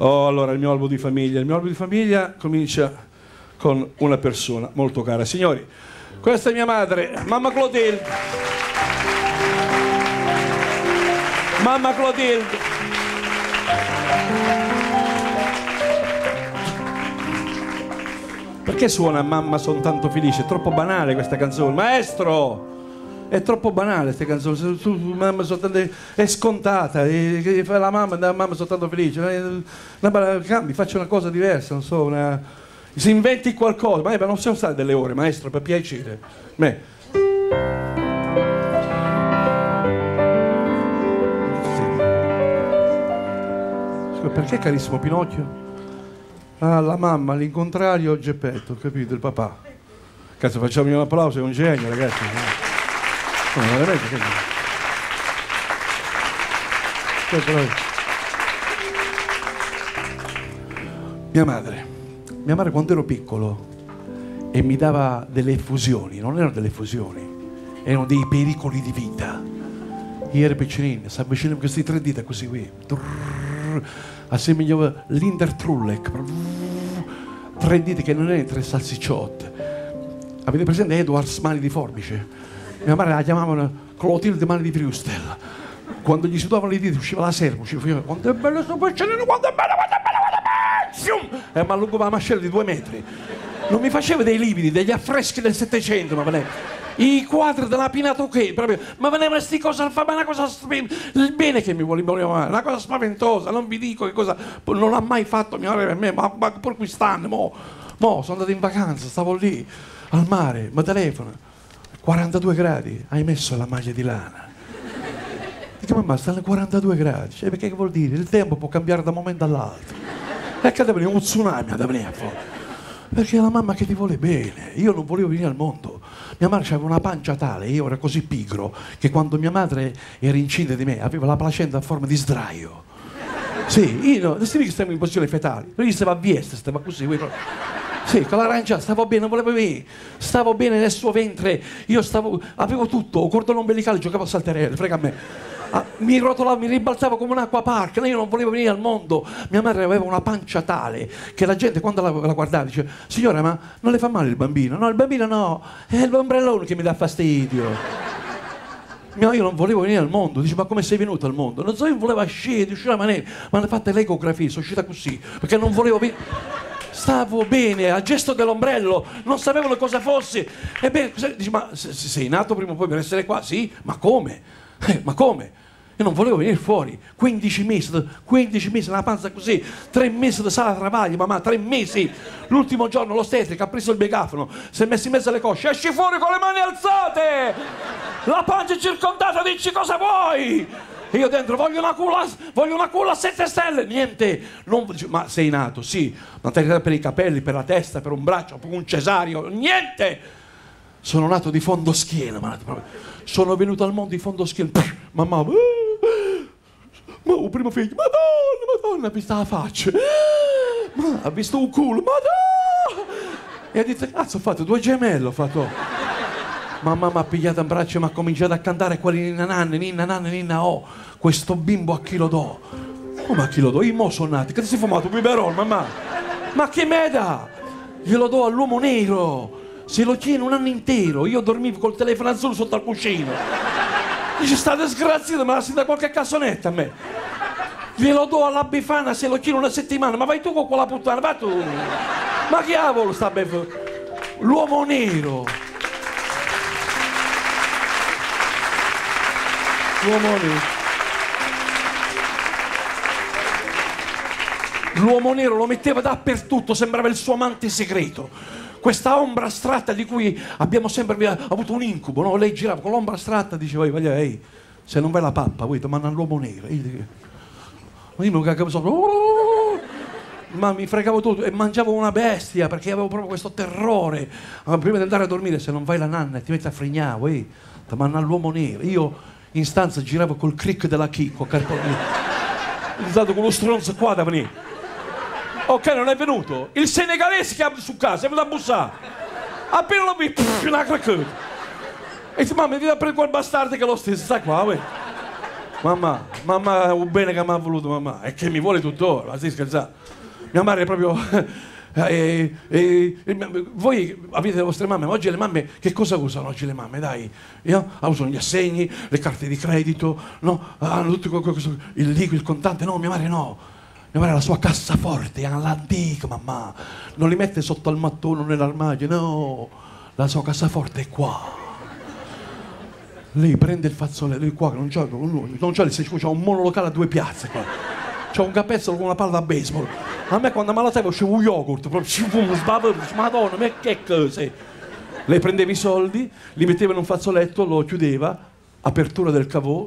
Oh, allora, il mio albo di famiglia. Il mio albo di famiglia comincia con una persona molto cara. Signori, questa è mia madre, mamma Clotilde. Mamma Clotilde. Perché suona Mamma son tanto felice? È troppo banale questa canzone. Maestro! È troppo banale questa canzone. Mamma son tanto... È scontata. La mamma son tanto felice. Cambi, faccia una cosa diversa, non so, si inventi qualcosa. Ma non siamo stati delle ore, maestro, per piacere. Beh. Perché carissimo Pinocchio? Ah, la mamma, all'incontrario Geppetto, capito? Il papà. Cazzo, facciamo un applauso, è un genio, ragazzi. No, veramente, Mia madre quando ero piccolo e mi dava delle effusioni, non erano delle effusioni, erano dei pericoli di vita. Io ero piccolino, si avvicinava questi 3 dita così qui. Assemblava l'Indertrulleck, 3 dita che non erano 3 salsicciotte. Avete presente Edwards mani di forbice? Mia madre la chiamavano Clotilde mani di Friustel. Quando gli si trovavano le dita usciva la serva, usciva quanto è bello sto pesciolino, quanto è bello, quanto è bello, quanto è bello. E mi allungava la mascella di 2 metri. Non mi faceva dei lividi, degli affreschi del Settecento, ma i quadri della Pinatuché, proprio, ma venivano sti cose, ma una cosa il bene che mi voleva, una cosa spaventosa, non vi dico che cosa non ha mai fatto mia madre per me, ma per quest'anno, mo sono andato in vacanza, stavo lì al mare, mi telefono, 42 gradi, hai messo la maglia di lana. Dico, mamma, stanno a 42 gradi, cioè, perché che vuol dire? Il tempo può cambiare da un momento all'altro. E che da venire un tsunami da venire fuori. Perché è la mamma che ti vuole bene. Io non volevo venire al mondo. Mia madre aveva una pancia tale, io ero così pigro, che quando mia madre era incinta di me aveva la placenta a forma di sdraio. Sì, io non stavo che stavo in posizione fetale, io stavo a Vieste, stavo così. Sì, con l'arancia stavo bene, non volevo venire. Stavo bene nel suo ventre, avevo tutto, cordone ombelicale, giocavo a salterelle, frega a me. Mi rotolavo, mi ribaltavo come un acquapark, io non volevo venire al mondo. Mia madre aveva una pancia tale che la gente quando la guardava dice: signora, ma non le fa male il bambino? No, il bambino no, è l'ombrellone che mi dà fastidio. Io non volevo venire al mondo. Dice: ma come sei venuto al mondo? Non so, io volevo uscire la maniera. Ma hanno fatto l'ecografia, sono uscita così perché non volevo venire. Stavo bene, al gesto dell'ombrello, non sapevano cosa fosse. Ebbene, dice: ma sei nato prima o poi per essere qua? Sì, ma come? Ma come? Io non volevo venire fuori. 15 mesi nella panza così, 3 mesi di sala travaglio, mamma, 3 mesi. L'ultimo giorno l'ostetrica ha preso il megafono, si è messo in mezzo alle cosce: esci fuori con le mani alzate! La pancia è circondata, dici cosa vuoi? E io dentro voglio una culla a 7 stelle. Niente, ma sei nato? Sì, una tagliata per i capelli, per la testa, per un braccio, per un cesario, niente. Sono nato di fondo schiena, sono venuto al mondo di fondo schiena. Mamma, ma il primo figlio, Madonna, ha visto la faccia, ha visto un culo, Madonna! E ha detto: cazzo, ho fatto 2 gemelli, ho fatto. Mamma mi ha pigliato in braccio e mi ha cominciato a cantare quelli ninna oh, questo bimbo a chi lo do? Come a chi lo do? Io mo sono nato, che ti sei fumato un biberon, mamma? Ma che me dà? Glielo do all'uomo nero. Se lo tiene un anno intero, io dormivo col telefono azzurro sotto al cuscino. Dice: sta disgraziato, me la si dà qualche cassonetta a me. Glielo do alla Befana se lo tiene una settimana, ma vai tu con quella puttana, vai tu. Ma che diavolo sta Befana? L'uomo nero. L'uomo nero. L'uomo nero lo metteva dappertutto, sembrava il suo amante segreto. Questa ombra astratta di cui abbiamo sempre avuto un incubo, no? Lei girava con l'ombra astratta, diceva: ehi, se non vai la pappa, voi ti mandano l'uomo nero. Io non cagavo sopra, ma mi fregavo tutto e mangiavo una bestia perché avevo proprio questo terrore. Ma prima di andare a dormire, se non vai la nanna e ti metti a frignare, ti mandano l'uomo nero. Io in stanza giravo col crick della Chicco, ho usato con lo stronzo qua da venire. Ok, non è venuto. Il senegalese che ha su casa è venuto a bussare. Appena lo vi, una craccata. E dice: mamma, vieni a prendere quel bastardo che è lo stesso, sta qua, Mamma, un bene che mi ha voluto mamma, e che mi vuole tuttora, ma stai scherzando? Mia madre è proprio... voi avete le vostre mamme, ma oggi le mamme che cosa usano oggi le mamme? Dai, usano gli assegni, le carte di credito, no? Hanno tutto questo, il liquido, il contante. No, mia madre no. Mia madre ha la sua cassaforte, all'antica, mamma. Non li mette sotto al mattone nell'armadio, no. La sua cassaforte è qua. Lei prende il fazzoletto, lui qua non c'ha un monolocale a 2 piazze qua. C'ha un capezzolo con una palla da baseball. A me quando me la serve usciva un yogurt, proprio madonna, ma che cose. Lei prendeva i soldi, li metteva in un fazzoletto, lo chiudeva, apertura del cavò,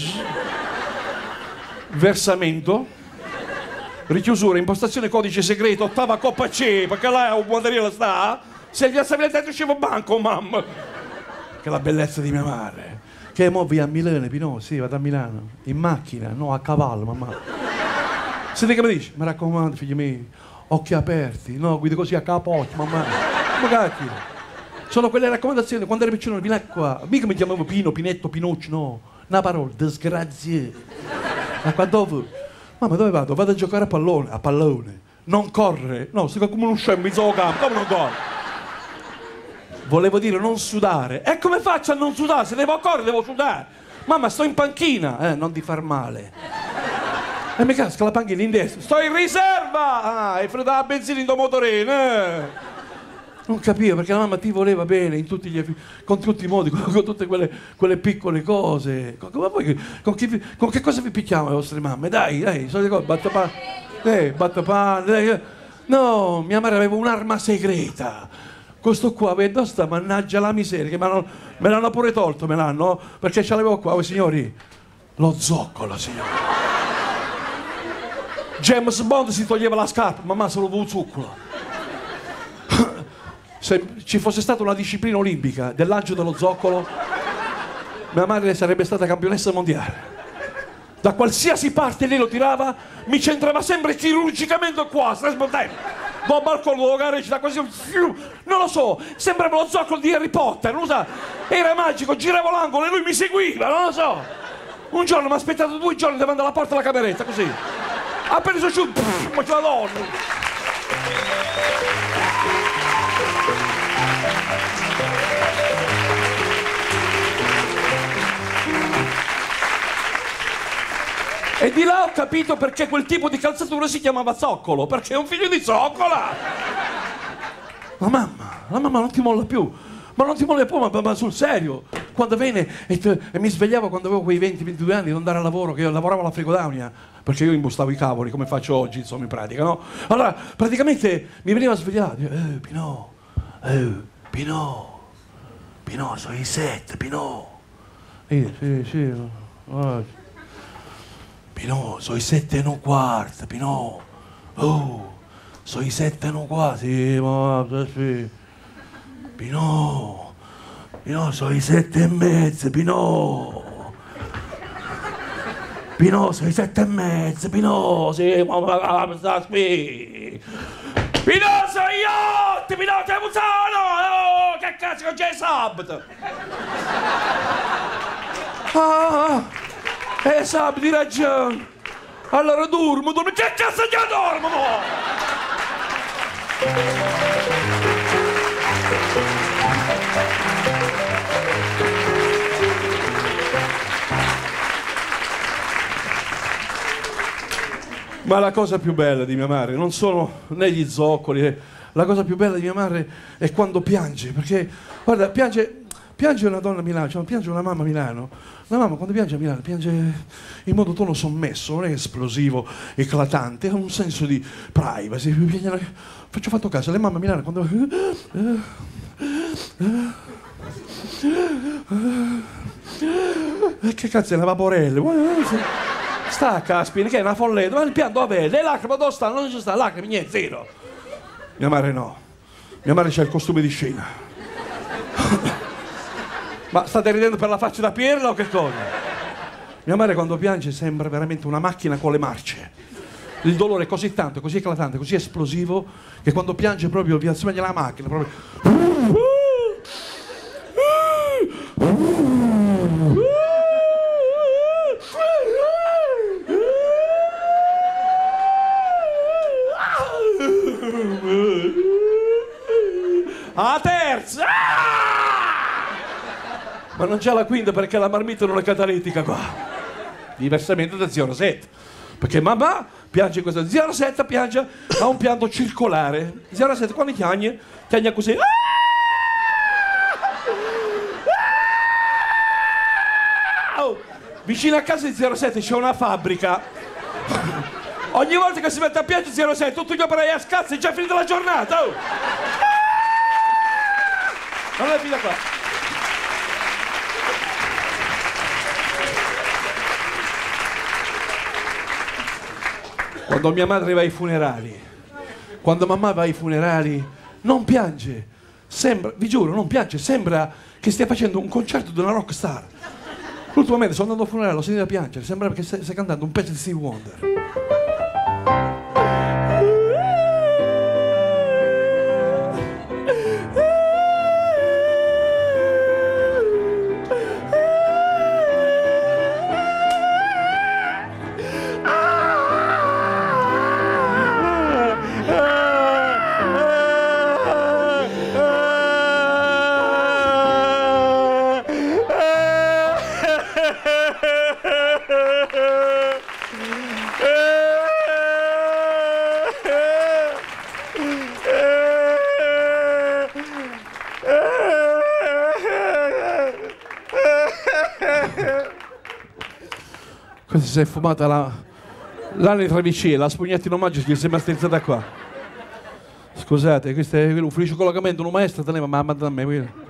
versamento, richiusura, impostazione codice segreto, ottava coppa C, perché là è un buonadriere sta, se gli assabili dentro usciva banco, mamma. Che la bellezza di mia madre. Che mo via a Milano, Pinò, sì, vado a Milano. In macchina, no, a cavallo, mamma. Senti che mi dice? Mi raccomando, figli miei, occhi aperti, no, guida così a capocchio, mamma. Ma cacchio. Sono quelle raccomandazioni, quando ero piccino, vieni qua. Mica mi chiamavo Pino, Pinetto, Pinuccio, no. Una parola, disgrazie. Ma qua dove? Mamma, dove vado? Vado a giocare a pallone. A pallone. Non correre. No, sei come uno scemo in mezzo al campo, come non corre? Volevo dire non sudare. E come faccio a non sudare? Se devo correre devo sudare. Mamma, sto in panchina. Non ti far male. E mi casca la panchina in destra. Sto in riserva! Ah, e fredda la benzina in tuo motorino. Non capivo perché la mamma ti voleva bene in tutti con tutti i modi, con tutte quelle piccole cose. Ma poi con che cosa vi picchiamo le vostre mamme? Dai, solite cose, battapane, dai. No, mia madre aveva un'arma segreta. Questo qua, vedo sta mannaggia la miseria, che me l'hanno pure tolto, perché ce l'avevo qua, signori, lo zoccolo, signori. James Bond si toglieva la scarpa, mamma se lo vuole zucchero. Se ci fosse stata una disciplina olimpica del lancio dello zoccolo, mia madre sarebbe stata campionessa mondiale. Da qualsiasi parte lei lo tirava, mi centrava sempre chirurgicamente qua, stai smontando. Do balcone, do gareggia, così, non lo so, sembrava lo zoccolo di Harry Potter, non lo so, era magico, giravo l'angolo e lui mi seguiva, non lo so. Un giorno mi ha aspettato 2 giorni davanti alla porta della cameretta, così. Appena sono giù, ma la donna. E di là ho capito perché quel tipo di calzatura si chiamava zoccolo, perché è un figlio di zoccola. La mamma non ti molla più, ma non ti molla più, ma sul serio. Quando viene e mi svegliavo quando avevo quei 20-22 anni di andare al lavoro, che io lavoravo alla Frigodaunia, perché io imbustavo i cavoli come faccio oggi, insomma, in pratica, no? Allora, praticamente mi veniva a svegliare, Pinò, sono i 7, Pinò. Sì, Pinò, sono i 7:15, Pinò. Oh, sono i 7:15, sì, ma sì. Pinò, sono i 7:30, Pinò. Pinò, sono i 7:30, Pinò, sì, ma sta qui. Pinò, sono gli 8, Pinò, te sono! Oh, che cazzo, oggi è sabato! Sabato, hai ragione. Allora dormo. Che cazzo che dormo? Ma la cosa più bella di mia madre non sono né gli zoccoli, la cosa più bella di mia madre è quando piange, perché guarda, piange una donna a Milano, cioè piange una mamma a Milano. La mamma quando piange a Milano piange in modo tono sommesso, non è esplosivo, eclatante, ha un senso di privacy. Faccio fatto caso, le mamme a Milano quando... Che cazzo è una vaporella? Sta caspita, che è una folletta, ma il pianto vabbè, le lacrime dove stanno? Non ci stanno lacrime, niente, zero. Mia madre no, mia madre c'ha il costume di scena. Ma state ridendo per la faccia da pirla o che cosa? Mia madre quando piange sembra veramente una macchina con le marce. Il dolore è così tanto, così eclatante, così esplosivo, che quando piange proprio vi sveglia la macchina, proprio... a terza! Ma non c'è la quinta perché la marmita non è catalitica qua. Diversamente da zio Rosetta. Perché mamma piange questo. Zio Rosetta piange, ha un pianto circolare. Zio Rosetta quando piange così. Vicino a casa di 07 c'è una fabbrica. Ogni volta che si mette a piangere 07 tutti gli operai a scazzo, è già finita la giornata. Oh. Non è finita qua. Quando mia madre va ai funerali, quando mamma va ai funerali, non piange. Sembra, vi giuro, non piange, sembra che stia facendo un concerto di una rockstar. Ultimamente sono andato a funerale, l'ho sentita piangere, sembra che stia cantando un pezzo di Stevie Wonder. Questa si è fumata l'anitra vicina, la spugnetta in omaggio che si è strizzata qua. Scusate, questo è un felice collocamento, un maestro teneva, ma da me.